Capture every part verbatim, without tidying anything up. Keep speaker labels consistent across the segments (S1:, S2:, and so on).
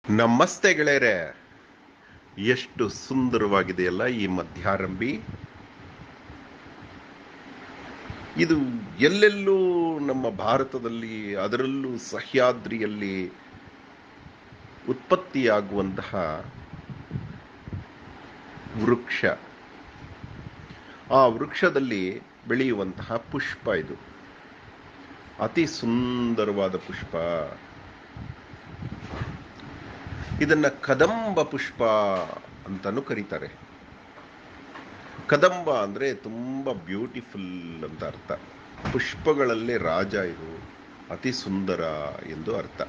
S1: ನಮಸ್ತೆ ಗೆಳೆಯರೆ. ಎಷ್ಟು ಸುಂದರವಾಗಿದೆಯಲ್ಲ ಈ ಮಧ್ಯಾರಂಭಿ. ಇದು ಎಲ್ಲೆಲ್ಲೂ ನಮ್ಮ ಭಾರತದಲ್ಲಿ, ಅದರಲ್ಲೂ ಸಹ್ಯಾದ್ರಿಯಲ್ಲಿ ಉತ್ಪತ್ತಿಯಾಗುವಂತಹ ವೃಕ್ಷ. ಆ ವೃಕ್ಷದಲ್ಲಿ ಬೆಳೆಯುವಂತಹ ಪುಷ್ಪ ಇದು. ಅತಿ ಸುಂದರವಾದ ಪುಷ್ಪ. ಇದನ್ನ ಕದಂಬ ಪುಷ್ಪ ಅಂತಾನು ಕರೀತಾರೆ. ಕದಂಬ ಅಂದ್ರೆ ತುಂಬಾ ಬ್ಯೂಟಿಫುಲ್ ಅಂತ ಅರ್ಥ. ಪುಷ್ಪಗಳಲ್ಲೇ ರಾಜ ಇದು, ಅತಿ ಸುಂದರ ಎಂದು ಅರ್ಥ.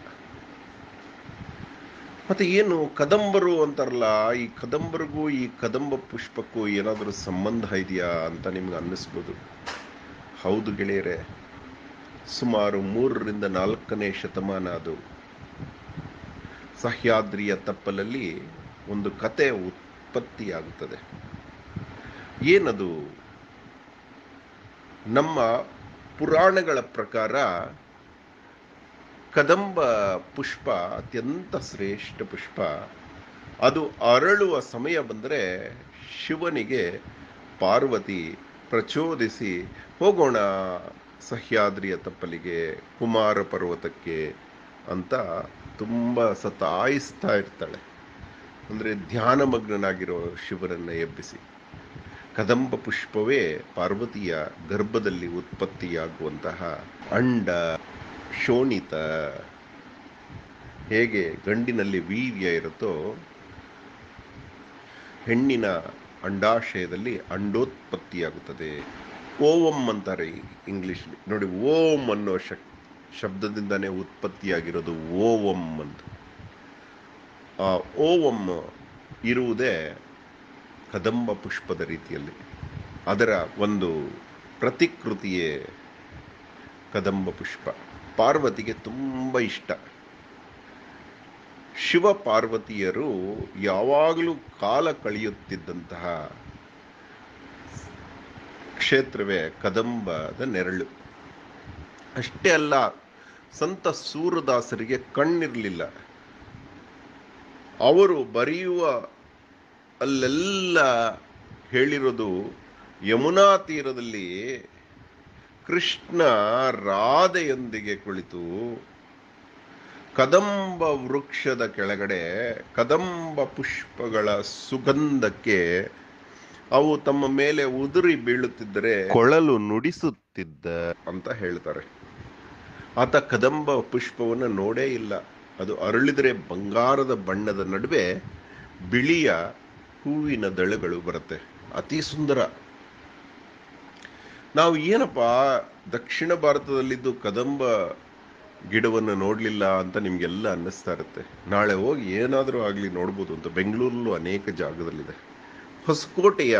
S1: ಮತ್ತೆ ಏನು ಕದಂಬರು ಅಂತಾರಲ್ಲ, ಈ ಕದಂಬರಿಗೂ ಈ ಕದಂಬ ಪುಷ್ಪಕ್ಕೂ ಏನಾದರೂ ಸಂಬಂಧ ಇದೆಯಾ ಅಂತ ನಿಮ್ಗೆ ಅನ್ನಿಸ್ಬೋದು. ಹೌದು ಗೆಳೆಯರೆ, ಸುಮಾರು ಮೂರರಿಂದ ನಾಲ್ಕನೇ ಶತಮಾನ ಅದು. ಸಹ್ಯಾದ್ರಿಯ ತಪ್ಪಲಲ್ಲಿ ಒಂದು ಕತೆ ಉತ್ಪತ್ತಿಯಾಗುತ್ತದೆ. ಏನದು? ನಮ್ಮ ಪುರಾಣಗಳ ಪ್ರಕಾರ ಕದಂಬ ಪುಷ್ಪ ಅತ್ಯಂತ ಶ್ರೇಷ್ಠ ಪುಷ್ಪ. ಅದು ಅರಳುವ ಸಮಯ ಬಂದರೆ ಶಿವನಿಗೆ ಪಾರ್ವತಿ ಪ್ರಚೋದಿಸಿ, ಹೋಗೋಣ ಸಹ್ಯಾದ್ರಿಯ ತಪ್ಪಲಿಗೆ, ಕುಮಾರ ಪರ್ವತಕ್ಕೆ ಅಂತ ತುಂಬ ಸತಾಯಿಸ್ತಾ ಇರ್ತಾಳೆ. ಅಂದರೆ ಧ್ಯಾನಮಗ್ನಾಗಿರೋ ಶಿವರನ್ನ ಎಬ್ಬಿಸಿ. ಕದಂಬ ಪುಷ್ಪವೇ ಪಾರ್ವತಿಯ ಗರ್ಭದಲ್ಲಿ ಉತ್ಪತ್ತಿಯಾಗುವಂತಹ ಅಂಡ ಶೋಣಿತ. ಹೇಗೆ ಗಂಡಿನಲ್ಲಿ ವೀರ್ಯ ಇರುತ್ತೋ, ಹೆಣ್ಣಿನ ಅಂಡಾಶಯದಲ್ಲಿ ಅಂಡೋತ್ಪತ್ತಿಯಾಗುತ್ತದೆ. ಓಂ ಅಂತಾರೆ ಇಂಗ್ಲಿಷ್ ನೋಡಿ. ಓಂ ಅನ್ನೋ ಶಕ್ ಶಬ್ದದಿಂದಾನೇ ಉತ್ಪತ್ತಿಯಾಗಿರೋದು ಓಂ ಅಂತ. ಆ ಓಂ ಇರುವುದೇ ಕದಂಬ ಪುಷ್ಪದ ರೀತಿಯಲ್ಲಿ. ಅದರ ಒಂದು ಪ್ರತಿಕೃತಿಯೇ ಕದಂಬ ಪುಷ್ಪ. ಪಾರ್ವತಿಗೆ ತುಂಬ ಇಷ್ಟ. ಶಿವ ಪಾರ್ವತಿಯರು ಯಾವಾಗಲೂ ಕಾಲ ಕಳೆಯುತ್ತಿದ್ದಂತಹ ಕ್ಷೇತ್ರವೇ ಕದಂಬದ ನೆರಳು. ಅಷ್ಟೇ ಅಲ್ಲ, ಸಂತ ಸೂರದಾಸರಿಗೆ ಕಣ್ಣಿರಲಿಲ್ಲ. ಅವರು ಬರೆಯುವ ಅಲ್ಲೆಲ್ಲ ಹೇಳಿರೋದು ಯಮುನಾ ತೀರದಲ್ಲಿ ಕೃಷ್ಣ ರಾಧೆಯೊಂದಿಗೆ ಕುಳಿತು ಕದಂಬ ವೃಕ್ಷದ ಕೆಳಗಡೆ ಕದಂಬ ಪುಷ್ಪಗಳ ಸುಗಂಧಕ್ಕೆ ಅವು ತಮ್ಮ ಮೇಲೆ ಉದುರಿ ಬೀಳುತ್ತಿದ್ದರೆ ಕೊಳಲು ನುಡಿಸುತ್ತಿದ್ದ ಅಂತ ಹೇಳ್ತಾರೆ. ಆತ ಕದಂಬ ಪುಷ್ಪವನ್ನು ನೋಡೇ ಇಲ್ಲ. ಅದು ಅರಳಿದರೆ ಬಂಗಾರದ ಬಣ್ಣದ ನಡುವೆ ಬಿಳಿಯ ಹೂವಿನ ದಳಗಳು ಬರುತ್ತೆ. ಅತಿ ಸುಂದರ. ನಾವು ಏನಪ್ಪ ದಕ್ಷಿಣ ಭಾರತದಲ್ಲಿದ್ದು ಕದಂಬ ಗಿಡವನ್ನು ನೋಡಲಿಲ್ಲ ಅಂತ ನಿಮಗೆಲ್ಲ ಅನ್ನಿಸ್ತಾ ಇರುತ್ತೆ. ನಾಳೆ ಹೋಗಿ ಏನಾದರೂ ಆಗಲಿ ನೋಡ್ಬೋದು ಅಂತ. ಬೆಂಗಳೂರಲ್ಲೂ ಅನೇಕ ಜಾಗದಲ್ಲಿದೆ. ಹೊಸಕೋಟೆಯ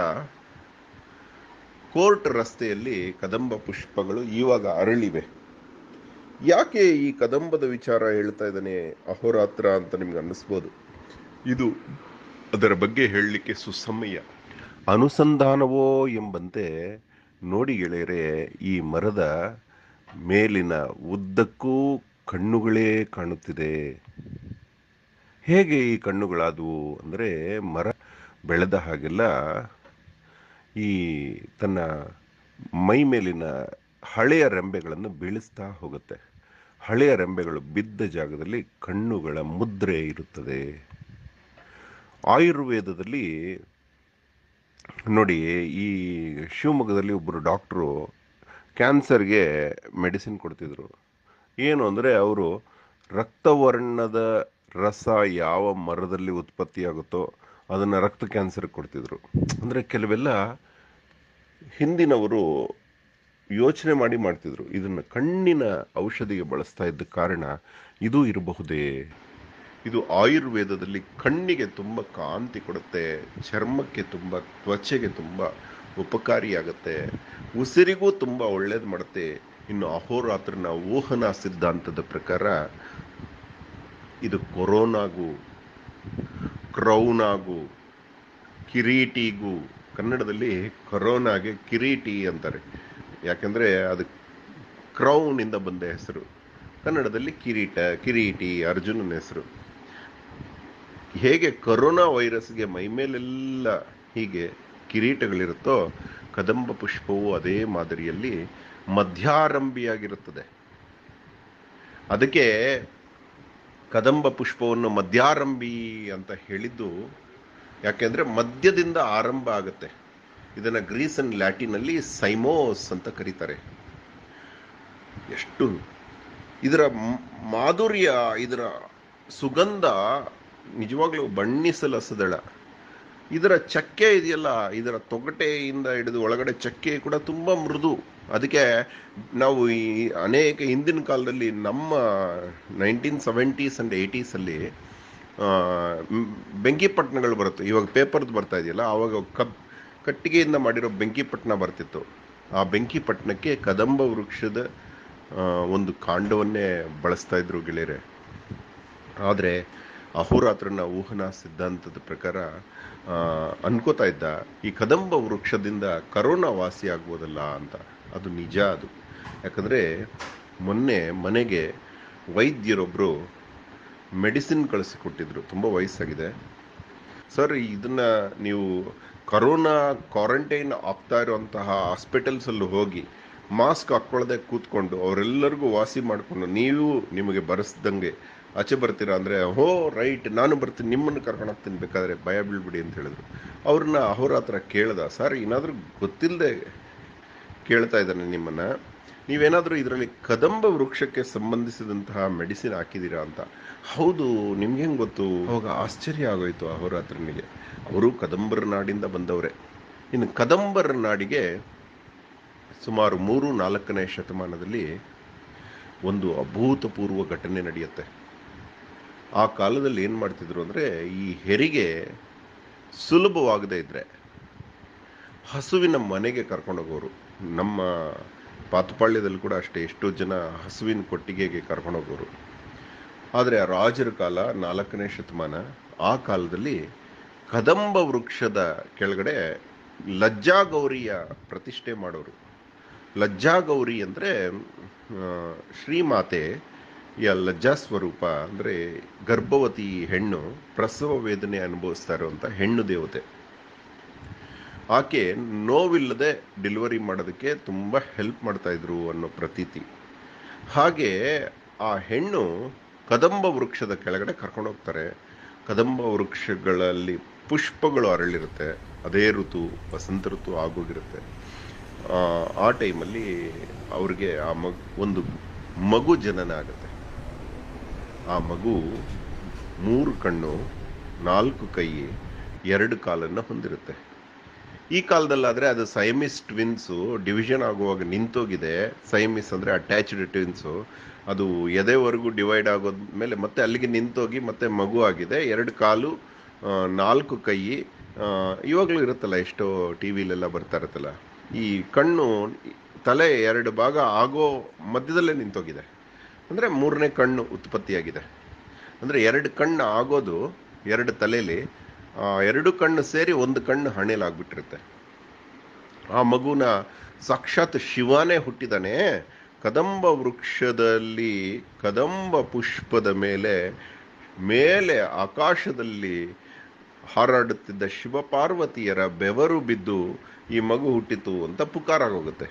S1: ಕೋರ್ಟ್ ರಸ್ತೆಯಲ್ಲಿ ಕದಂಬ ಪುಷ್ಪಗಳು ಇವಾಗ ಅರಳಿವೆ. ಯಾಕೆ ಈ ಕದಂಬದ ವಿಚಾರ ಹೇಳ್ತಾ ಇದ್ದಾನೆ ಅಹೋರಾತ್ರ ಅಂತ ನಿಮ್ಗೆ ಅನ್ನಿಸ್ಬೋದು. ಇದು ಅದರ ಬಗ್ಗೆ ಹೇಳಲಿಕ್ಕೆ ಸುಸಮಯ. ಅನುಸಂಧಾನವೋ ಎಂಬಂತೆ ನೋಡಿ ಗೆಳೆಯರೆ, ಈ ಮರದ ಮೇಲಿನ ಉದ್ದಕ್ಕೂ ಕಣ್ಣುಗಳೇ ಕಾಣುತ್ತಿದೆ. ಹೇಗೆ ಈ ಕಣ್ಣುಗಳಾದವು ಅಂದರೆ, ಮರ ಬೆಳೆದ ಹಾಗೆಲ್ಲ ಈ ತನ್ನ ಮೈ ಮೇಲಿನ ಹಳೆಯ ರೆಂಬೆಗಳನ್ನು ಬೀಳಿಸ್ತಾ ಹೋಗುತ್ತೆ. ಹಳೆಯ ರೆಂಬೆಗಳು ಬಿದ್ದ ಜಾಗದಲ್ಲಿ ಕಣ್ಣುಗಳ ಮುದ್ರೆ ಇರುತ್ತದೆ. ಆಯುರ್ವೇದದಲ್ಲಿ ನೋಡಿ, ಈ ಶಿವಮೊಗ್ಗದಲ್ಲಿ ಒಬ್ಬರು ಡಾಕ್ಟ್ರು ಕ್ಯಾನ್ಸರ್ಗೆ ಮೆಡಿಸಿನ್ ಕೊಡ್ತಿದ್ರು. ಏನು ಅಂದರೆ, ಅವರು ರಕ್ತವರ್ಣದ ರಸ ಯಾವ ಮರದಲ್ಲಿ ಉತ್ಪತ್ತಿಯಾಗುತ್ತೋ ಅದನ್ನು ರಕ್ತ ಕ್ಯಾನ್ಸರ್ ಕೊಡ್ತಿದ್ರು. ಅಂದರೆ ಕೆಲವೆಲ್ಲ ಹಿಂದಿನವರು ಯೋಚನೆ ಮಾಡಿ ಮಾಡ್ತಿದ್ರು. ಇದನ್ನು ಕಣ್ಣಿನ ಔಷಧಿಗೆ ಬಳಸ್ತಾ ಇದ್ದ ಕಾರಣ ಇದು ಇರಬಹುದೇ. ಇದು ಆಯುರ್ವೇದದಲ್ಲಿ ಕಣ್ಣಿಗೆ ತುಂಬ ಕಾಂತಿ ಕೊಡುತ್ತೆ, ಚರ್ಮಕ್ಕೆ ತುಂಬ, ತ್ವಚೆಗೆ ತುಂಬ ಉಪಕಾರಿಯಾಗುತ್ತೆ, ಉಸಿರಿಗೂ ತುಂಬ ಒಳ್ಳೇದು ಮಾಡುತ್ತೆ. ಇನ್ನು ಅಹೋರಾತ್ರನ ಊಹನಾ ಸಿದ್ಧಾಂತದ ಪ್ರಕಾರ ಇದು ಕೊರೋನಾಗೂ, ಕ್ರೌನಾಗೂ, ಕಿರೀಟಿಗೂ, ಕನ್ನಡದಲ್ಲಿ ಕೊರೋನಾಗೆ ಕಿರೀಟಿ ಅಂತಾರೆ. ಯಾಕೆಂದರೆ ಅದು ಕ್ರೌನಿಂದ ಬಂದ ಹೆಸರು. ಕನ್ನಡದಲ್ಲಿ ಕಿರೀಟ, ಕಿರೀಟಿ, ಅರ್ಜುನನ ಹೆಸರು. ಹೇಗೆ ಕರೋನಾ ವೈರಸ್ಗೆ ಮೈಮೇಲೆಲ್ಲ ಹೀಗೆ ಕಿರೀಟಗಳಿರುತ್ತೋ ಕದಂಬ ಪುಷ್ಪವು ಅದೇ ಮಾದರಿಯಲ್ಲಿ ಮಧ್ಯಾರಂಭಿಯಾಗಿರುತ್ತದೆ. ಅದಕ್ಕೆ ಕದಂಬ ಪುಷ್ಪವನ್ನು ಮಧ್ಯಾರಂಭಿ ಅಂತ ಹೇಳಿದ್ದು ಯಾಕೆಂದ್ರೆ ಮಧ್ಯದಿಂದ ಆರಂಭ ಆಗುತ್ತೆ. ಇದನ್ನ ಗ್ರೀಸ್ ಅಂಡ್ ಲ್ಯಾಟಿನಲ್ಲಿ ಸೈಮೋಸ್ ಅಂತ ಕರೀತಾರೆ. ಎಷ್ಟು ಇದರ ಮಾಧುರ್ಯ, ಇದರ ಸುಗಂಧ ನಿಜವಾಗ್ಲೂ ಬಣ್ಣಿಸಲಸದಳ. ಇದರ ಚಕ್ಕೆ ಇದೆಯಲ್ಲ, ಇದರ ತೊಗಟೆಯಿಂದ ಹಿಡಿದು ಒಳಗಡೆ ಚಕ್ಕೆ ಕೂಡ ತುಂಬಾ ಮೃದು. ಅದಕ್ಕೆ ನಾವು ಈ ಅನೇಕ ಹಿಂದಿನ ಕಾಲದಲ್ಲಿ ನಮ್ಮ ನೈನ್ಟೀನ್ ಸೆವೆಂಟೀಸ್ ಅಂಡ್ ಏಯ್ಟೀಸ್ ಅಲ್ಲಿ ಬೆಂಕಿಪಟ್ಟಣಗಳು ಬರುತ್ತೆ. ಇವಾಗ ಪೇಪರ್ದು ಬರ್ತಾ ಇದೆಯಲ್ಲ, ಆವಾಗ ಕಬ್ ಕಟ್ಟಿಗೆಯಿಂದ ಮಾಡಿರೋ ಬೆಂಕಿಪಟ್ಟಣ ಬರ್ತಿತ್ತು. ಆ ಬೆಂಕಿಪಟ್ಟಣಕ್ಕೆ ಕದಂಬ ವೃಕ್ಷದ ಒಂದು ಕಾಂಡವನ್ನೇ ಬಳಸ್ತಾ ಇದ್ರು ಗೆಳೆಯರೆ. ಆದರೆ ಅಹೋರಾತ್ರನ ಊಹನಾ ಸಿದ್ಧಾಂತದ ಪ್ರಕಾರ ಅನ್ಕೋತಾ ಇದ್ದ ಈ ಕದಂಬ ವೃಕ್ಷದಿಂದ ಕರೋನಾ ವಾಸಿ ಆಗ್ಬೋದಲ್ಲ ಅಂತ. ಅದು ನಿಜ. ಅದು ಯಾಕಂದರೆ ಮೊನ್ನೆ ಮನೆಗೆ ವೈದ್ಯರೊಬ್ಬರು ಮೆಡಿಸಿನ್ ಕಳಿಸಿಕೊಟ್ಟಿದ್ರು. ತುಂಬ ವಯಸ್ಸಾಗಿದೆ ಸರ್, ಇದನ್ನ ನೀವು ಕರೋನಾ ಕ್ವಾರಂಟೈನ್ ಆಗ್ತಾ ಇರುವಂತಹ ಹಾಸ್ಪಿಟಲ್ಸಲ್ಲಿ ಹೋಗಿ ಮಾಸ್ಕ್ ಹಾಕ್ಕೊಳ್ಳದೆ ಕೂತ್ಕೊಂಡು ಅವರೆಲ್ಲರಿಗೂ ವಾಸಿ ಮಾಡಿಕೊಂಡು ನೀವು ನಿಮಗೆ ಬರೆಸ್ದಂಗೆ ಆಚೆ ಬರ್ತೀರಾ ಅಂದರೆ, ಹೋ ರೈಟ್ ನಾನು ಬರ್ತೀನಿ, ನಿಮ್ಮನ್ನು ಕರ್ಕೊಂಡು ಹೋಗ್ತೀನಿ, ಬೇಕಾದ್ರೆ ಭಯ ಬೀಳ್ಬಿಡಿ ಅಂತ ಹೇಳಿದ್ರು. ಅವ್ರನ್ನ ಅಹೋರಾತ್ರ ಕೇಳ್ದ, ಸರ್ ಏನಾದರೂ ಗೊತ್ತಿಲ್ಲದೆ ಕೇಳ್ತಾ ಇದ್ದಾನೆ ನಿಮ್ಮನ್ನ, ನೀವೇನಾದರೂ ಇದರಲ್ಲಿ ಕದಂಬ ವೃಕ್ಷಕ್ಕೆ ಸಂಬಂಧಿಸಿದಂತಹ ಮೆಡಿಸಿನ್ ಹಾಕಿದ್ದೀರಾ ಅಂತ. ಹೌದು, ನಿಮ್ಗೆ ಹೆಂಗೆ ಗೊತ್ತು? ಅವಾಗ ಆಶ್ಚರ್ಯ ಆಗೋಯ್ತು ಅಹೋರಾತ್ರನಿಗೆ. ಅವರು ಕದಂಬರ ನಾಡಿಂದ ಬಂದವರೇ. ಇನ್ನು ಕದಂಬರ ನಾಡಿಗೆ ಸುಮಾರು ಮೂರು ನಾಲ್ಕನೇ ಶತಮಾನದಲ್ಲಿ ಒಂದು ಅಭೂತಪೂರ್ವ ಘಟನೆ ನಡೆಯುತ್ತೆ. ಆ ಕಾಲದಲ್ಲಿ ಏನು ಮಾಡ್ತಿದ್ರು ಅಂದರೆ, ಈ ಹೆರಿಗೆ ಸುಲಭವಾಗದೇ ಇದ್ರೆ ಹಸುವಿನ ಮನೆಗೆ ಕರ್ಕೊಂಡೋಗೋರು. ನಮ್ಮ ಪಾತಪಾಳ್ಯದಲ್ಲಿ ಕೂಡ ಅಷ್ಟೇ, ಎಷ್ಟೋ ಜನ ಹಸುವಿನ ಕೊಟ್ಟಿಗೆಗೆ ಕರ್ಕೊಂಡೋಗೋರು. ಆದರೆ ಆ ರಾಜರ ಕಾಲ ನಾಲ್ಕನೇ ಶತಮಾನ, ಆ ಕಾಲದಲ್ಲಿ ಕದಂಬ ವೃಕ್ಷದ ಕೆಳಗಡೆ ಲಜ್ಜಾಗೌರಿಯ ಪ್ರತಿಷ್ಠೆ ಮಾಡೋರು. ಲಜ್ಜಾಗೌರಿ ಅಂದರೆ ಶ್ರೀಮಾತೆ ಯ ಲಜ್ಜಾ ಸ್ವರೂಪ, ಅಂದರೆ ಗರ್ಭವತಿ ಹೆಣ್ಣು ಪ್ರಸವ ವೇದನೆ ಅನುಭವಿಸ್ತಾ ಇರುವಂಥ ಹೆಣ್ಣು ದೇವತೆ. ಆಕೆ ನೋವಿಲ್ಲದೆ ಡೆಲಿವರಿ ಮಾಡೋದಕ್ಕೆ ತುಂಬ ಹೆಲ್ಪ್ ಮಾಡ್ತಾ ಇದ್ರು ಅನ್ನೋ ಪ್ರತೀತಿ. ಹಾಗೆ ಆ ಹೆಣ್ಣು ಕದಂಬ ವೃಕ್ಷದ ಕೆಳಗಡೆ ಕರ್ಕೊಂಡು ಹೋಗ್ತಾರೆ. ಕದಂಬ ವೃಕ್ಷಗಳಲ್ಲಿ ಪುಷ್ಪಗಳು ಅರಳಿರುತ್ತೆ. ಅದೇ ಋತು ವಸಂತ ಋತು ಆಗೋಗಿರುತ್ತೆ. ಆ ಟೈಮಲ್ಲಿ ಅವ್ರಿಗೆ ಆ ಮಗು ಒಂದು ಮಗು ಜನನ ಆಗುತ್ತೆ. ಆ ಮಗು ಮೂರು ಕಣ್ಣು, ನಾಲ್ಕು ಕೈ, ಎರಡು ಕಾಲನ್ನು ಹೊಂದಿರುತ್ತೆ. ಈ ಕಾಲದಲ್ಲಾದರೆ ಅದು ಸೈಮಿಸ್ ಟ್ವಿನ್ಸು ಡಿವಿಷನ್ ಆಗುವಾಗ ನಿಂತೋಗಿದೆ. ಸೈಮಿಸ್ ಅಂದರೆ ಅಟ್ಯಾಚ್ಡ್ ಟ್ವಿನ್ಸು. ಅದು ಎದೆವರೆಗೂ ಡಿವೈಡ್ ಆಗೋದ್ಮೇಲೆ ಮತ್ತೆ ಅಲ್ಲಿಗೆ ನಿಂತೋಗಿ ಮತ್ತೆ ಮಗು ಆಗಿದೆ. ಎರಡು ಕಾಲು, ನಾಲ್ಕು ಕೈ. ಇವಾಗಲೂ ಇರುತ್ತಲ್ಲ, ಎಷ್ಟೋ ಟಿ ವಿಲೆಲ್ಲ ಬರ್ತಾ ಇರುತ್ತಲ್ಲ, ಈ ಕಣ್ಣು ತಲೆ ಎರಡು ಭಾಗ ಆಗೋ ಮಧ್ಯದಲ್ಲೇ ನಿಂತೋಗಿದೆ. ಅಂದರೆ ಮೂರನೇ ಕಣ್ಣು ಉತ್ಪತ್ತಿಯಾಗಿದೆ. ಅಂದರೆ ಎರಡು ಕಣ್ಣು ಆಗೋದು ಎರಡು ತಲೆಯಲ್ಲಿ, ಎರಡು ಕಣ್ಣು ಸೇರಿ ಒಂದು ಕಣ್ಣು ಹಣೆಲಾಗ್ಬಿಟ್ಟಿರುತ್ತೆ. ಆ ಮಗುನ ಸಾಕ್ಷಾತ್ ಶಿವನೇ ಹುಟ್ಟಿದಾನೆ. ಕದಂಬ ವೃಕ್ಷದಲ್ಲಿ ಕದಂಬ ಪುಷ್ಪದ ಮೇಲೆ ಮೇಲೆ ಆಕಾಶದಲ್ಲಿ ಹಾರಾಡುತ್ತಿದ್ದ ಶಿವಪಾರ್ವತಿಯರ ಬೆವರು ಬಿದ್ದು ಈ ಮಗು ಹುಟ್ಟಿತು ಅಂತ ಪುಕಾರಾಗೋಗುತ್ತೆ.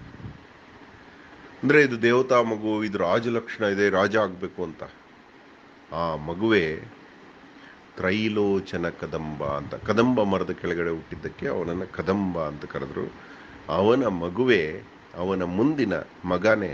S1: ಅಂದ್ರೆ ಇದು ದೇವತಾ ಮಗು, ಇದು ರಾಜಲಕ್ಷಣ ಇದೆ, ರಾಜ ಆಗ್ಬೇಕು ಅಂತ. ಆ ಮಗುವೆ ತ್ರೈಲೋಚನ ಕದಂಬ ಅಂತ, ಕದಂಬ ಮರದ ಕೆಳಗಡೆ ಹುಟ್ಟಿದ್ದಕ್ಕೆ ಅವನನ್ನ ಕದಂಬ ಅಂತ ಕರೆದ್ರು. ಅವನ ಮಗುವೆ, ಅವನ ಮುಂದಿನ ಮಗನೇ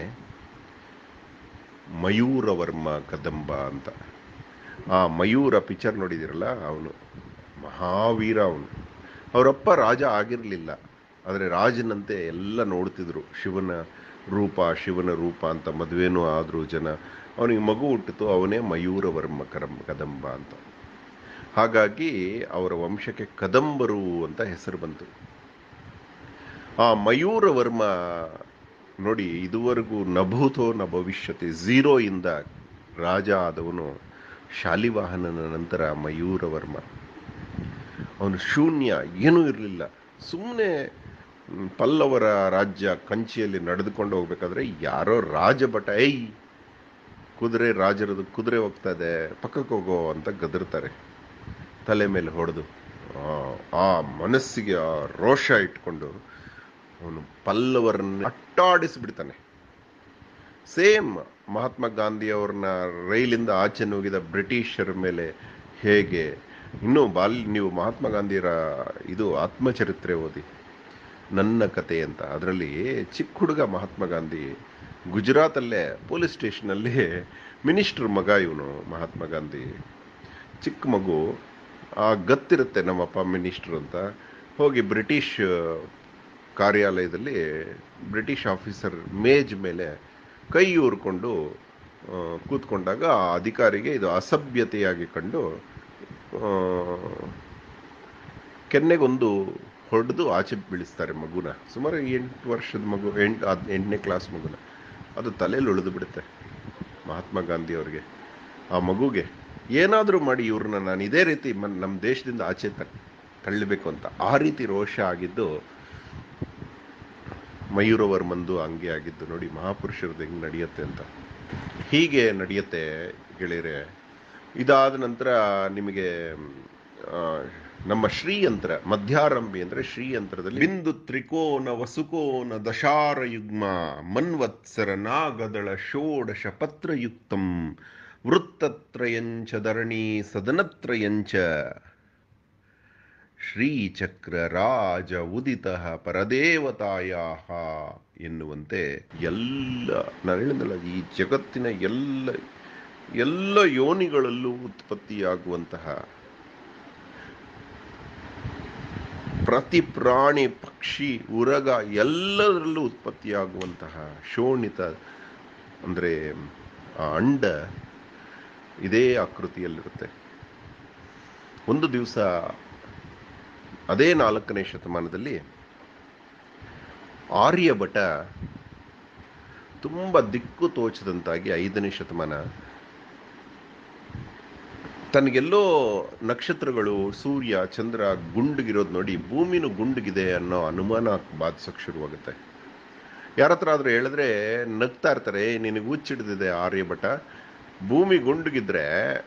S1: ಮಯೂರವರ್ಮ ಕದಂಬ ಅಂತ. ಆ ಮಯೂರ ಪಿಕ್ಚರ್ ನೋಡಿದಿರಲ್ಲ, ಅವನು ಮಹಾವೀರ. ಅವನು ಅವರಪ್ಪ ರಾಜ ಆಗಿರಲಿಲ್ಲ, ಆದರೆ ರಾಜನಂತೆ ಎಲ್ಲ ನೋಡ್ತಿದ್ರು. ಶಿವನ ರೂಪ ಶಿವನ ರೂಪ ಅಂತ ಮದುವೆನೂ ಆದರೂ ಜನ. ಅವನಿಗೆ ಮಗು ಹುಟ್ಟಿತು, ಅವನೇ ಮಯೂರವರ್ಮ ಕರಂ ಕದಂಬ ಅಂತ. ಹಾಗಾಗಿ ಅವರ ವಂಶಕ್ಕೆ ಕದಂಬರು ಅಂತ ಹೆಸರು ಬಂತು. ಆ ಮಯೂರವರ್ಮ ನೋಡಿ, ಇದುವರೆಗೂ ನಭೂತೋ ನ ಭವಿಷ್ಯತಿ, ಝೀರೋ ಇಂದ ರಾಜ ಆದವನು ಶಾಲಿವಾಹನನ ನಂತರ ಮಯೂರವರ್ಮ. ಅವನು ಶೂನ್ಯ, ಏನೂ ಇರಲಿಲ್ಲ. ಸುಮ್ಮನೆ ಪಲ್ಲವರ ರಾಜ್ಯ ಕಂಚಿಯಲ್ಲಿ ನಡೆದುಕೊಂಡು ಹೋಗ್ಬೇಕಾದ್ರೆ ಯಾರೋ ರಾಜಭಟ, ಏಯ್ ಕುದುರೆ ರಾಜರದು ಕುದುರೆ ಹೋಗ್ತಾ ಇದೆ, ಪಕ್ಕಕ್ಕೆ ಹೋಗೋ ಅಂತ ಗದರ್ತಾರೆ. ತಲೆ ಮೇಲೆ ಹೊಡೆದು ಆ ಮನಸ್ಸಿಗೆ ಆ ರೋಷ ಇಟ್ಕೊಂಡು ಅವನು ಪಲ್ಲವರನ್ನ ಅಟ್ಟಾಡಿಸ್ಬಿಡ್ತಾನೆ. ಸೇಮ್ ಮಹಾತ್ಮ ಗಾಂಧಿ ಅವ್ರನ್ನ ರೈಲಿಂದ ಆಚೆ ನುಗ್ಗಿದ ಬ್ರಿಟಿಷರ ಮೇಲೆ ಹೇಗೆ, ಇನ್ನೂ ಬಾಲ್ ನೀವು ಮಹಾತ್ಮ ಗಾಂಧಿಯರ ಇದು ಆತ್ಮಚರಿತ್ರೆ ಓದಿ, ನನ್ನ ಕತೆ ಅಂತ. ಅದರಲ್ಲಿ ಚಿಕ್ಕ ಹುಡುಗ ಮಹಾತ್ಮ ಗಾಂಧಿ ಗುಜರಾತಲ್ಲೇ ಪೊಲೀಸ್ ಸ್ಟೇಷನಲ್ಲಿ ಮಿನಿಸ್ಟರ್ ಮಗ ಇವನು ಮಹಾತ್ಮ ಗಾಂಧಿ. ಚಿಕ್ಕ ಮಗು, ಆ ಗತ್ತಿರುತ್ತೆ ನಮ್ಮಪ್ಪ ಮಿನಿಸ್ಟರ್ ಅಂತ, ಹೋಗಿ ಬ್ರಿಟಿಷ್ ಕಾರ್ಯಾಲಯದಲ್ಲಿ ಬ್ರಿಟಿಷ್ ಆಫೀಸರ್ ಮೇಜ್ ಮೇಲೆ ಕೈ ಊರ್ಕೊಂಡು ಕೂತ್ಕೊಂಡಾಗ ಆ ಅಧಿಕಾರಿಗೆ ಇದು ಅಸಭ್ಯತೆಯಾಗಿ ಕಂಡು ಕೆನ್ನೆಗೊಂದು ಹೊಡೆದು ಆಚೆ ಬೀಳಿಸ್ತಾರೆ ಮಗುನ. ಸುಮಾರು ಎಂಟು ವರ್ಷದ ಮಗು, ಎಂಟು ಎಂಟನೇ ಕ್ಲಾಸ್ ಮಗುನ. ಅದು ತಲೆಯಲ್ಲಿ ಉಳಿದು ಬಿಡುತ್ತೆ ಮಹಾತ್ಮ ಗಾಂಧಿ ಅವ್ರಿಗೆ. ಆ ಮಗುಗೆ ಏನಾದರೂ ಮಾಡಿ ಇವ್ರನ್ನ ನಾನು ಇದೇ ರೀತಿ ನಮ್ಮ ದೇಶದಿಂದ ಆಚೆ ತಳ್ಳಬೇಕು ಅಂತ ಆ ರೀತಿ ರೋಷ ಆಗಿದ್ದು ಮಯೂರವರ್ಮಂದು ಹಂಗೆ ಆಗಿದ್ದು. ನೋಡಿ ಮಹಾಪುರುಷರದ್ದು ಹೆಂಗೆ ನಡೆಯುತ್ತೆ ಅಂತ. ಹೀಗೆ ನಡೆಯುತ್ತೆ ಗೆಳೆಯರೆ. ಇದಾದ ನಂತರ ನಿಮಗೆ ನಮ್ಮ ಶ್ರೀಯಂತ್ರ ಮಧ್ಯಾರಂಭಿ ಅಂದ್ರೆ ಶ್ರೀಯಂತ್ರದಲ್ಲಿ ಬಿಂದು ತ್ರಿಕೋನ ವಸುಕೋನ ದಶಾರ ಯುಗ್ಮ ಮನ್ವತ್ಸರ ನಾಗದಳ ಷೋಡಶ ಪತ್ರಯುಕ್ತಂ ವೃತ್ತತ್ರಯಂಚ ಧರಣಿ ಸದನತ್ರಯಂಚ ಶ್ರೀಚಕ್ರ ರಾಜ ಉದಿತ ಪರದೇವತಾಯ ಎನ್ನುವಂತೆ ಎಲ್ಲ ನಾನು ಹೇಳಿದಲ್ಲ, ಈ ಜಗತ್ತಿನ ಎಲ್ಲ ಎಲ್ಲ ಯೋನಿಗಳಲ್ಲೂ ಉತ್ಪತ್ತಿಯಾಗುವಂತಹ ಪ್ರತಿ ಪ್ರಾಣಿ ಪಕ್ಷಿ ಉರಗ ಎಲ್ಲದರಲ್ಲೂ ಉತ್ಪತ್ತಿಯಾಗುವಂತಹ ಶೋಣಿತ ಅಂದ್ರೆ ಆ ಅಂಡ ಇದೇ ಆಕೃತಿಯಲ್ಲಿರುತ್ತೆ. ಒಂದು ದಿವಸ ಅದೇ ನಾಲ್ಕನೇ ಶತಮಾನದಲ್ಲಿ ಆರ್ಯಭಟ ತುಂಬ ದಿಕ್ಕು ತೋಚದಂತಾಗಿ, ಐದನೇ ಶತಮಾನ, ತನಗೆಲ್ಲೋ ನಕ್ಷತ್ರಗಳು ಸೂರ್ಯ ಚಂದ್ರ ಗುಂಡುಗಿರೋದು ನೋಡಿ ಭೂಮಿನೂ ಗುಂಡುಗಿದೆ ಅನ್ನೋ ಅನುಮಾನ ಬಾಧಿಸೋಕೆ ಶುರುವಾಗುತ್ತೆ. ಯಾರ ಹತ್ರ ಆದ್ರೂ ಹೇಳಿದ್ರೆ ನಗ್ತಾ ಇರ್ತಾರೆ, ನಿನಗೆ ಹುಚ್ಚಿಡ್ದಿದೆ ಆರ್ಯಭಟ, ಭೂಮಿ ಗುಂಡುಗಿದ್ರೆ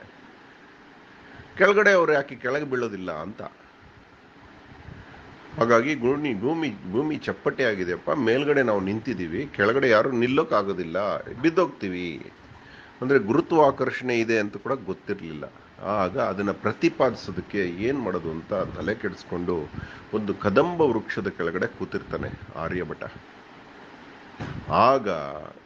S1: ಕೆಳಗಡೆ ಅವ್ರು ಯಾಕೆ ಕೆಳಗೆ ಬೀಳೋದಿಲ್ಲ ಅಂತ. ಹಾಗಾಗಿ ಭೂಮಿ ಭೂಮಿ ಭೂಮಿ ಚಪ್ಪಟೆ ಆಗಿದೆಯಪ್ಪ, ಮೇಲ್ಗಡೆ ನಾವು ನಿಂತಿದ್ದೀವಿ, ಕೆಳಗಡೆ ಯಾರು ನಿಲ್ಲೋಕ್ಕಾಗೋದಿಲ್ಲ, ಬಿದ್ದೋಗ್ತೀವಿ ಅಂದ್ರೆ ಗುರುತ್ವಾಕರ್ಷಣೆ ಇದೆ ಅಂತ ಕೂಡ ಗೊತ್ತಿರಲಿಲ್ಲ. ಆಗ ಅದನ್ನ ಪ್ರತಿಪಾದಿಸೋದಕ್ಕೆ ಏನ್ ಮಾಡೋದು ಅಂತ ತಲೆ ಕೆಡಿಸ್ಕೊಂಡು ಒಂದು ಕದಂಬ ವೃಕ್ಷದ ಕೆಳಗಡೆ ಕೂತಿರ್ತಾನೆ ಆರ್ಯಭಟ. ಆಗ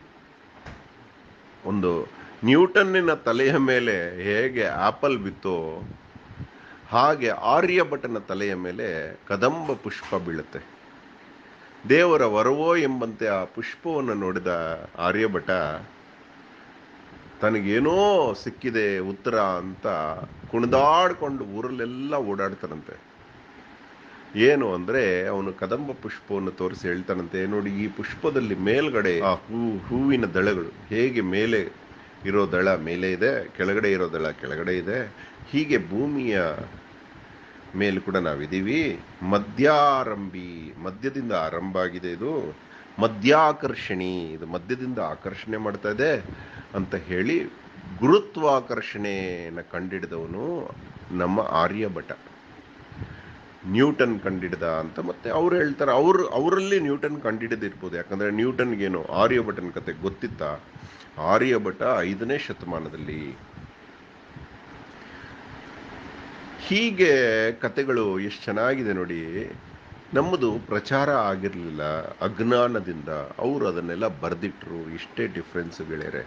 S1: ಒಂದು ನ್ಯೂಟನ್ನಿನ ತಲೆಯ ಮೇಲೆ ಹೇಗೆ ಆಪಲ್ ಬಿತ್ತೋ ಹಾಗೆ ಆರ್ಯಭಟನ ತಲೆಯ ಮೇಲೆ ಕದಂಬ ಪುಷ್ಪ ಬೀಳುತ್ತೆ. ದೇವರ ವರವೋ ಎಂಬಂತೆ ಆ ಪುಷ್ಪವನ್ನು ನೋಡಿದ ಆರ್ಯಭಟ ತನಗೇನೋ ಸಿಕ್ಕಿದೆ ಉತ್ತರ ಅಂತ ಕುಣಿದಾಡ್ಕೊಂಡು ಊರಲ್ಲೆಲ್ಲ ಓಡಾಡ್ತಾನಂತೆ. ಏನು ಅಂದ್ರೆ ಅವನು ಕದಂಬ ಪುಷ್ಪವನ್ನು ತೋರಿಸಿ ಹೇಳ್ತಾನಂತೆ, ನೋಡಿ ಈ ಪುಷ್ಪದಲ್ಲಿ ಮೇಲ್ಗಡೆ ಆ ಹೂ ಹೂವಿನ ದಳಗಳು ಹೇಗೆ ಮೇಲೆ ಇರೋ ದಳ ಮೇಲೆ ಇದೆ, ಕೆಳಗಡೆ ಇರೋ ದಳ ಕೆಳಗಡೆ ಇದೆ, ಹೀಗೆ ಭೂಮಿಯ ಮೇಲೆ ಕೂಡ ನಾವಿದ್ದೀವಿ. ಮಧ್ಯಾರಂಭಿ, ಮಧ್ಯದಿಂದ ಆರಂಭ ಆಗಿದೆ ಇದು, ಮಧ್ಯಾಕರ್ಷಣಿ, ಇದು ಮಧ್ಯದಿಂದ ಆಕರ್ಷಣೆ ಮಾಡ್ತಾ ಇದೆ ಅಂತ ಹೇಳಿ ಗುರುತ್ವಾಕರ್ಷಣೆಯನ್ನು ಕಂಡಿಡಿದವನು ನಮ್ಮ ಆರ್ಯಭಟ. ನ್ಯೂಟನ್ ಕಂಡಿಡಿದ ಅಂತ ಮತ್ತೆ ಅವ್ರು ಹೇಳ್ತಾರೆ. ಅವ್ರು ಅವರಲ್ಲಿ ನ್ಯೂಟನ್ ಕಂಡಿಡಿದಿರ್ಬೋದು, ಯಾಕಂದ್ರೆ ನ್ಯೂಟನ್ಗೇನು ಆರ್ಯಭಟನ ಕತೆ ಗೊತ್ತಿತ್ತ. ಆರ್ಯಭಟ ಐದನೇ ಶತಮಾನದಲ್ಲಿ. ಹೀಗೆ ಕತೆಗಳು ಎಷ್ಟು ಚೆನ್ನಾಗಿದೆ ನೋಡಿ. ನಮ್ಮದು ಪ್ರಚಾರ ಆಗಿರಲಿಲ್ಲ, ಅಜ್ಞಾನದಿಂದ ಅವರು ಅದನ್ನೆಲ್ಲ ಬರೆದಿಟ್ರು. ಇಷ್ಟೇ ಡಿಫ್ರೆನ್ಸ್ ಗೆಳೆಯರೆ.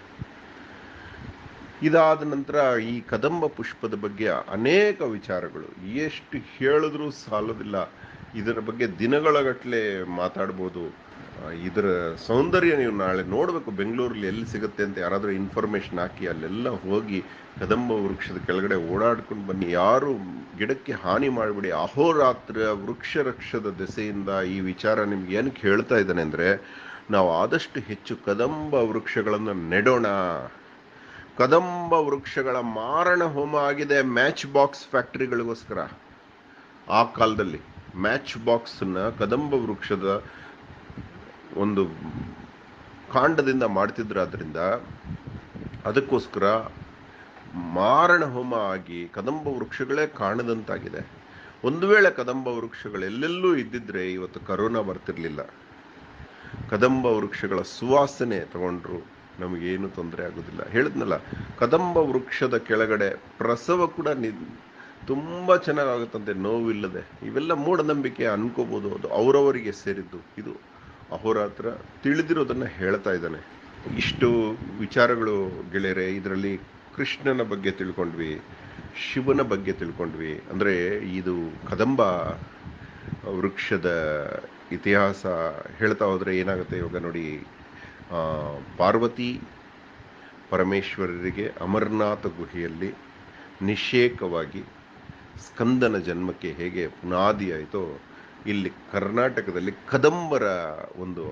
S1: ಇದಾದ ನಂತರ ಈ ಕದಂಬ ಪುಷ್ಪದ ಬಗ್ಗೆ ಅನೇಕ ವಿಚಾರಗಳು, ಎಷ್ಟು ಹೇಳಿದ್ರೂ ಸಾಲೋದಿಲ್ಲ. ಇದರ ಬಗ್ಗೆ ದಿನಗಳಗಟ್ಟಲೆ ಮಾತಾಡ್ಬೋದು. ಇದರ ಸೌಂದರ್ಯ ನೀವು ನಾಳೆ ನೋಡಬೇಕು, ಬೆಂಗಳೂರಲ್ಲಿ ಎಲ್ಲಿ ಸಿಗುತ್ತೆ ಅಂತ ಯಾರಾದರೂ ಇನ್ಫಾರ್ಮೇಶನ್ ಹಾಕಿ ಅಲ್ಲೆಲ್ಲ ಹೋಗಿ ಕದಂಬ ವೃಕ್ಷದ ಕೆಳಗಡೆ ಓಡಾಡ್ಕೊಂಡು ಬನ್ನಿ. ಯಾರು ಗಿಡಕ್ಕೆ ಹಾನಿ ಮಾಡಿಬಿಡಿ. ಅಹೋರಾತ್ರ ವೃಕ್ಷ ರಕ್ಷದ ದೆಸೆಯಿಂದ ಈ ವಿಚಾರ ನಿಮ್ಗೆ ಏನಕ್ಕೆ ಹೇಳ್ತಾ ಇದ್ದಾನೆ ಅಂದ್ರೆ, ನಾವು ಆದಷ್ಟು ಹೆಚ್ಚು ಕದಂಬ ವೃಕ್ಷಗಳನ್ನು ನೆಡೋಣ. ಕದಂಬ ವೃಕ್ಷಗಳ ಮಾರಣ ಹೋಮ ಆಗಿದೆ ಮ್ಯಾಚ್ ಬಾಕ್ಸ್ ಫ್ಯಾಕ್ಟರಿಗಳಿಗೋಸ್ಕರ. ಆ ಕಾಲದಲ್ಲಿ ಮ್ಯಾಚ್ ಬಾಕ್ಸ್ನ ಕದಂಬ ವೃಕ್ಷದ ಒಂದು ಕಾಂಡದಿಂದ ಮಾಡ್ತಿದ್ರು. ಆದ್ರಿಂದ ಅದಕ್ಕೋಸ್ಕರ ಮಾರಣ ಹೋಮ ಆಗಿ ಕದಂಬ ವೃಕ್ಷಗಳೇ ಕಾಣದಂತಾಗಿದೆ. ಒಂದು ವೇಳೆ ಕದಂಬ ವೃಕ್ಷಗಳು ಎಲ್ಲೆಲ್ಲೂ ಇದ್ದಿದ್ರೆ ಇವತ್ತು ಕರೋನಾ ಬರ್ತಿರ್ಲಿಲ್ಲ. ಕದಂಬ ವೃಕ್ಷಗಳ ಸುವಾಸನೆ ತಗೊಂಡ್ರು ನಮಗೇನು ತೊಂದರೆ ಆಗೋದಿಲ್ಲ. ಹೇಳಿದ್ನಲ್ಲ, ಕದಂಬ ವೃಕ್ಷದ ಕೆಳಗಡೆ ಪ್ರಸವ ಕೂಡ ನಿ ತುಂಬ ಚೆನ್ನಾಗಾಗುತ್ತಂತೆ, ನೋವಿಲ್ಲದೆ. ಇವೆಲ್ಲ ಮೂಢನಂಬಿಕೆ ಅನ್ಕೋಬಹುದು, ಅದು ಅವರವರಿಗೆ ಸೇರಿದ್ದು. ಇದು ಅಹೋರಾತ್ರ ತಿಳಿದಿರೋದನ್ನ ಹೇಳ್ತಾ ಇದ್ದಾನೆ. ಇಷ್ಟು ವಿಚಾರಗಳು ಗೆಳೆಯರೆ. ಇದರಲ್ಲಿ ಕೃಷ್ಣನ ಬಗ್ಗೆ ತಿಳ್ಕೊಂಡ್ವಿ, ಶಿವನ ಬಗ್ಗೆ ತಿಳ್ಕೊಂಡ್ವಿ. ಅಂದರೆ ಇದು ಕದಂಬ ವೃಕ್ಷದ ಇತಿಹಾಸ ಹೇಳ್ತಾ ಹೋದರೆ ಏನಾಗುತ್ತೆ ಇವಾಗ ನೋಡಿ. ಪಾರ್ವತಿ ಪರಮೇಶ್ವರರಿಗೆ ಅಮರನಾಥ ಗುಹೆಯಲ್ಲಿ ನಿಷೇಕವಾಗಿ ಸ್ಕಂದನ ಜನ್ಮಕ್ಕೆ ಹೇಗೆ ಪುನಾದಿ ಆಯಿತೋ, ಇಲ್ಲಿ ಕರ್ನಾಟಕದಲ್ಲಿ ಕದಂಬರ ಒಂದು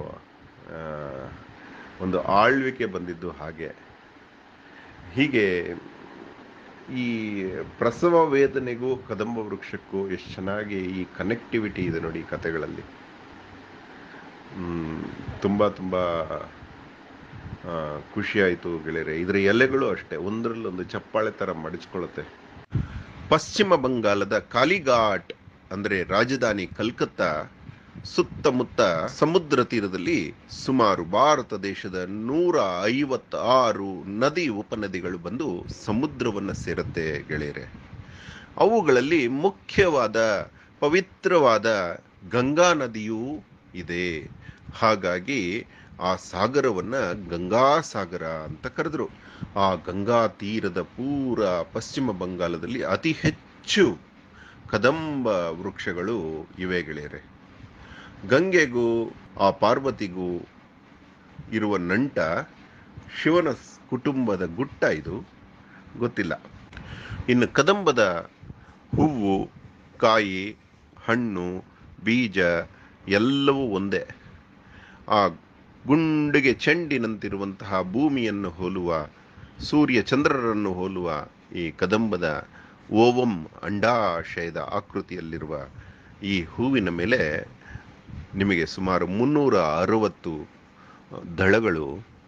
S1: ಒಂದು ಆಳ್ವಿಕೆ ಬಂದಿದ್ದು ಹಾಗೆ. ಹೀಗೆ ಈ ಪ್ರಸವ ವೇದನೆಗೂ ಕದಂಬ ವೃಕ್ಷಕ್ಕೂ ಎಷ್ಟು ಚೆನ್ನಾಗಿ ಈ ಕನೆಕ್ಟಿವಿಟಿ ಇದೆ ನೋಡಿ ಕಥೆಗಳಲ್ಲಿ. ತುಂಬ ತುಂಬ ಖುಷಿ ಆಯಿತು ಗೆಳೆಯರೆ. ಇದರ ಎಲೆಗಳು ಅಷ್ಟೇ ಒಂದರಲ್ಲೊಂದು ಚಪ್ಪಾಳೆ ಥರ ಮಡಚ್ಕೊಳ್ಳುತ್ತೆ. ಪಶ್ಚಿಮ ಬಂಗಾಳದ ಕಾಲಿಘಾಟ್ ಅಂದರೆ ರಾಜಧಾನಿ ಕಲ್ಕತ್ತಾ ಸುತ್ತಮುತ್ತ ಸಮುದ್ರ ತೀರದಲ್ಲಿ ಸುಮಾರು ಭಾರತ ದೇಶದ ನೂರ ಐವತ್ತಾರು ನದಿ ಉಪನದಿಗಳು ಬಂದು ಸಮುದ್ರವನ್ನು ಸೇರುತ್ತೆ ಗೆಳೆಯರೆ. ಅವುಗಳಲ್ಲಿ ಮುಖ್ಯವಾದ ಪವಿತ್ರವಾದ ಗಂಗಾ ನದಿಯೂ ಇದೆ. ಹಾಗಾಗಿ ಆ ಸಾಗರವನ್ನ ಗಂಗಾ ಸಾಗರ ಅಂತ ಕರೆದ್ರು. ಆ ಗಂಗಾ ತೀರದ ಪೂರ ಪಶ್ಚಿಮ ಬಂಗಾಳದಲ್ಲಿ ಅತಿ ಹೆಚ್ಚು ಕದಂಬ ವೃಕ್ಷಗಳು ಇವೆ ಗೆಳೆಯರೆ. ಗಂಗೆಗೂ ಆ ಪಾರ್ವತಿಗೂ ಇರುವ ನಂಟ ಶಿವನ ಕುಟುಂಬದ ಗುಟ್ಟ ಇದು ಗೊತ್ತಿಲ್ಲ. ಇನ್ನು ಕದಂಬದ ಹೂವು, ಕಾಯಿ, ಹಣ್ಣು, ಬೀಜ ಎಲ್ಲವೂ ಒಂದೇ. ಆ ಗುಂಡಿಗೆ ಚೆಂಡಿನಂತಿರುವಂತಹ ಭೂಮಿಯನ್ನು ಹೋಲುವ, ಸೂರ್ಯ ಚಂದ್ರರನ್ನು ಹೋಲುವ ಈ ಕದಂಬದ ಓವಂ ಅಂಡಾಶಯದ ಆಕೃತಿಯಲ್ಲಿರುವ ಈ ಹೂವಿನ ಮೇಲೆ ನಿಮಗೆ ಸುಮಾರು ಮುನ್ನೂರ ಅರವತ್ತು ದಳಗಳು,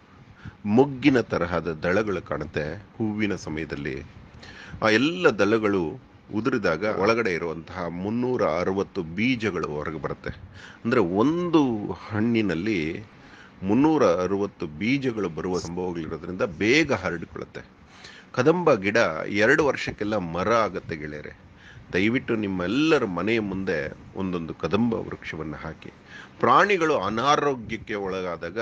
S1: ಮೊಗ್ಗಿನ ತರಹದ ದಳಗಳು ಕಾಣುತ್ತೆ ಹೂವಿನ ಸಮಯದಲ್ಲಿ. ಆ ಎಲ್ಲ ದಳಗಳು ಉದುರಿದಾಗ ಒಳಗಡೆ ಇರುವಂತಹ ಮುನ್ನೂರ ಅರವತ್ತು ಬೀಜಗಳು ಹೊರಗೆ ಬರುತ್ತೆ. ಅಂದರೆ ಒಂದು ಹಣ್ಣಿನಲ್ಲಿ ಮುನ್ನೂರ ಅರವತ್ತು ಬೀಜಗಳು ಬರುವ ಸಂಭವಗಳಿರೋದ್ರಿಂದ ಬೇಗ ಹರಡಿಕೊಳ್ಳುತ್ತೆ. ಕದಂಬ ಗಿಡ ಎರಡು ವರ್ಷಕ್ಕೆಲ್ಲ ಮರ ಆಗತ್ತೆ ಗೆಳೆಯರೆ. ದಯವಿಟ್ಟು ನಿಮ್ಮೆಲ್ಲರ ಮನೆಯ ಮುಂದೆ ಒಂದೊಂದು ಕದಂಬ ವೃಕ್ಷವನ್ನು ಹಾಕಿ. ಪ್ರಾಣಿಗಳು ಅನಾರೋಗ್ಯಕ್ಕೆ ಒಳಗಾದಾಗ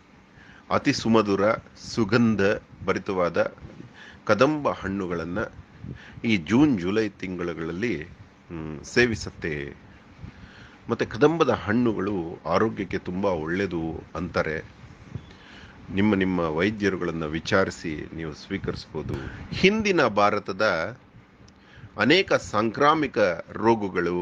S1: ಅತಿ ಸುಮಧುರ ಸುಗಂಧ ಭರಿತವಾದ ಕದಂಬ ಹಣ್ಣುಗಳನ್ನು ಈ ಜೂನ್ ಜುಲೈ ತಿಂಗಳುಗಳಲ್ಲಿ ಸೇವಿಸುತ್ತೆ. ಮತ್ತು ಕದಂಬದ ಹಣ್ಣುಗಳು ಆರೋಗ್ಯಕ್ಕೆ ತುಂಬ ಒಳ್ಳೆಯದು ಅಂತಾರೆ. ನಿಮ್ಮ ನಿಮ್ಮ ವೈದ್ಯರುಗಳನ್ನು ವಿಚಾರಿಸಿ ನೀವು ಸ್ವೀಕರಿಸ್ಬೋದು. ಹಿಂದಿನ ಭಾರತದ ಅನೇಕ ಸಾಂಕ್ರಾಮಿಕ ರೋಗಗಳು,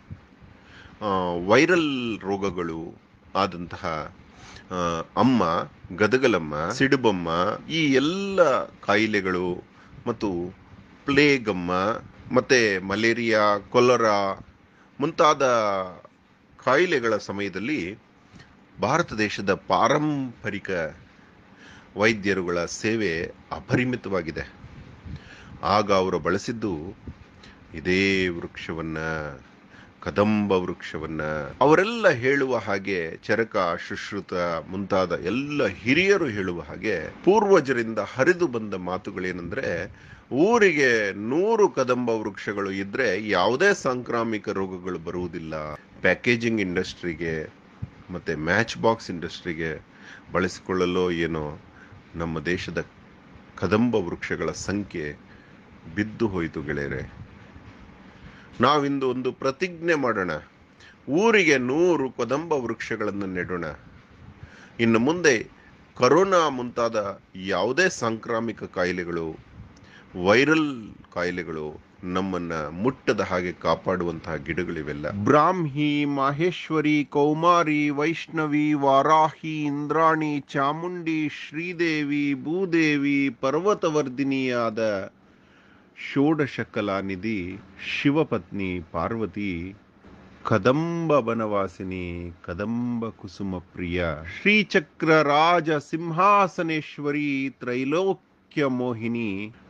S1: ವೈರಲ್ ರೋಗಗಳು ಆದಂತಹ ಅಮ್ಮ, ಗದಗಲಮ್ಮ, ಸಿಡುಬಮ್ಮ, ಈ ಎಲ್ಲ ಕಾಯಿಲೆಗಳು ಮತ್ತು ಪ್ಲೇಗಮ್ಮ ಮತ್ತು ಮಲೇರಿಯಾ, ಕೊಲರಾ ಮುಂತಾದ ಕಾಯಿಲೆಗಳ ಸಮಯದಲ್ಲಿ ಭಾರತ ದೇಶದ ಪಾರಂಪರಿಕ ವೈದ್ಯರುಗಳ ಸೇವೆ ಅಪರಿಮಿತವಾಗಿದೆ. ಆಗ ಅವರು ಬಳಸಿದ್ದು ಇದೇ ವೃಕ್ಷವನ್ನ, ಕದಂಬ ವೃಕ್ಷವನ್ನ. ಅವರೆಲ್ಲ ಹೇಳುವ ಹಾಗೆ, ಚರಕ, ಸುಶ್ರುತ ಮುಂತಾದ ಎಲ್ಲ ಹಿರಿಯರು ಹೇಳುವ ಹಾಗೆ, ಪೂರ್ವಜರಿಂದ ಹರಿದು ಬಂದ ಮಾತುಗಳೇನೆಂದ್ರೆ, ಊರಿಗೆ ನೂರು ಕದಂಬ ವೃಕ್ಷಗಳು ಇದ್ರೆ ಯಾವುದೇ ಸಾಂಕ್ರಾಮಿಕ ರೋಗಗಳು ಬರುವುದಿಲ್ಲ. ಪ್ಯಾಕೇಜಿಂಗ್ ಇಂಡಸ್ಟ್ರಿಗೆ ಮತ್ತೆ ಮ್ಯಾಚ್ ಬಾಕ್ಸ್ ಇಂಡಸ್ಟ್ರಿಗೆ ಬಳಸಿಕೊಳ್ಳಲು ಏನೋ ನಮ್ಮ ದೇಶದ ಕದಂಬ ವೃಕ್ಷಗಳ ಸಂಖ್ಯೆ ಬಿದ್ದು ಹೋಯಿತು ಗೆಳೆಯರೆ. ನಾವಿಂದು ಒಂದು ಪ್ರತಿಜ್ಞೆ ಮಾಡೋಣ, ಊರಿಗೆ ನೂರು ಕದಂಬ ವೃಕ್ಷಗಳನ್ನು ನೆಡೋಣ. ಇನ್ನು ಮುಂದೆ ಕರೋನಾ ಮುಂತಾದ ಯಾವುದೇ ಸಾಂಕ್ರಾಮಿಕ ಕಾಯಿಲೆಗಳು, ವೈರಲ್ ಕಾಯಿಲೆಗಳು ನಮ್ಮನ್ನ ಮುಟ್ಟದ ಹಾಗೆ ಕಾಪಾಡುವಂತಹ ಗಿಡಗಳಿವೆಲ್ಲ. ಬ್ರಾಹ್ಮಿ, ಮಾಹೇಶ್ವರಿ, ಕೌಮಾರಿ, ವೈಷ್ಣವಿ, ವಾರಾಹಿ, ಇಂದ್ರಾಣಿ, ಚಾಮುಂಡಿ, ಶ್ರೀದೇವಿ, ಭೂದೇವಿ, ಪರ್ವತವರ್ಧಿನಿಯಾದ ಷೋಡಶ ಕಲಾನಿಧಿ ಶಿವಪತ್ನಿ ಪಾರ್ವತಿ, ಕದಂಬ ಬನವಾಸಿನಿ, ಕದಂಬ ಕುಸುಮ ಪ್ರಿಯ, ಶ್ರೀಚಕ್ರ ರಾಜ ಸಿಂಹಾಸನೇಶ್ವರಿ, ತ್ರೈಲೋಕ್ಯ ಮೋಹಿನಿ,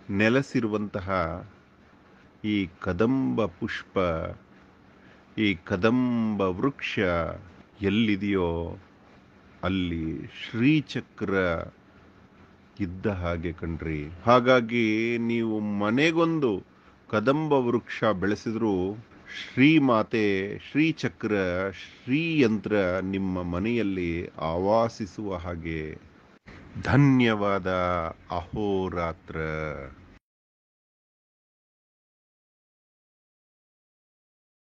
S1: ನೆಲೆಸಿರುವಂತಹ ಈ ಕದಂಬ ಪುಷ್ಪ, ಈ ಕದಂಬ ವೃಕ್ಷ ಎಲ್ಲಿದೆಯೋ ಅಲ್ಲಿ ಶ್ರೀಚಕ್ರ ಇದ್ದ ಹಾಗೆ ಕಣ್ರಿ. ಹಾಗಾಗಿ ನೀವು ಮನೆಗೊಂದು ಕದಂಬ ವೃಕ್ಷ ಬೆಳೆಸಿದ್ರು ಶ್ರೀಮಾತೆ, ಶ್ರೀಚಕ್ರ, ಶ್ರೀಯಂತ್ರ ನಿಮ್ಮ ಮನೆಯಲ್ಲಿ ಆವಾಸಿಸುವ ಹಾಗೆ. ಧನ್ಯವಾದ. ಅಹೋರಾತ್ರ.